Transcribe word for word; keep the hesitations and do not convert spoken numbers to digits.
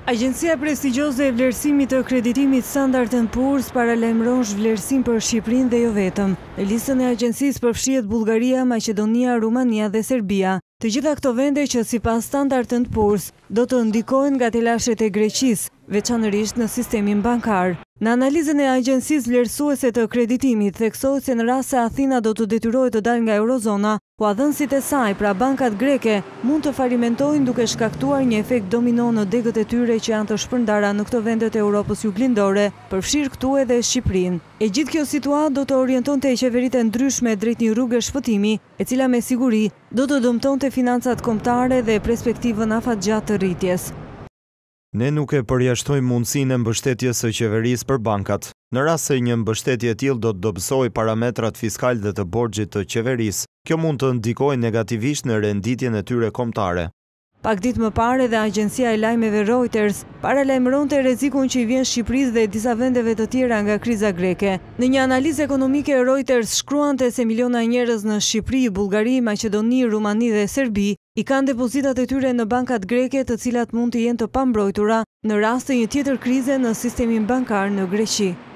Agjencia prestigjioze e vlerësimit të kreditimit Standard and Poor's paralajmëron zhvlerësim për Shqipërinë dhe jo vetëm. Në listën e agjencisë përfshihet Bullgaria, Maqedonia, Rumania dhe Serbia. Të gjitha këto vende që sipas Standard and Poor's do të ndikojnë nga telashet e Greqisë, veçanërisht në sistemin bankar. Në analizën e agjencisë vlerësuese të kreditimit theksohet se në rast se Athina do të detyrohet të dalë nga eurozona, huadhënësit e saj, pra bankat greke, mund të falimentojnë duke shkaktuar një efekt domino në degët e tyre që janë të shpërndara në këto vendet e Europës juglindore, përfshirë këtu edhe Shqipërinë. E gjithë kjo situatë do të orientonte qeveritë e ndryshme drejt një rrugë shpëtimi, e cila me siguri do të dëmtonte financat kombëtare dhe perspektivën afatgjatë të rritjes. Ne nuk e përjashtojmë mundësinë e mbështetjes së qeverisë për bankat. Në rast se një mbështetje e tillë do të dobësojë parametrat fiskal dhe të borxhit të qeverisë, kjo mund të ndikojë negativisht në renditjen e tyre kombëtare. Pak ditë më parë edhe agjencia e lajmeve Reuters paralajmëronte rrezikun që i vjen Shqipërisë dhe disa vendeve të tjera nga kriza greke. Në një analizë ekonomike, Reuters shkruante se miliona njerëz në Shqipëri, Bullgari, Maqedoni, Rumani dhe Serbi i kanë depozitat e tyre në bankat greke, të cilat mund të jenë të pambrojtura në rast të një tjetër krize në sistemin bankar në Greqi.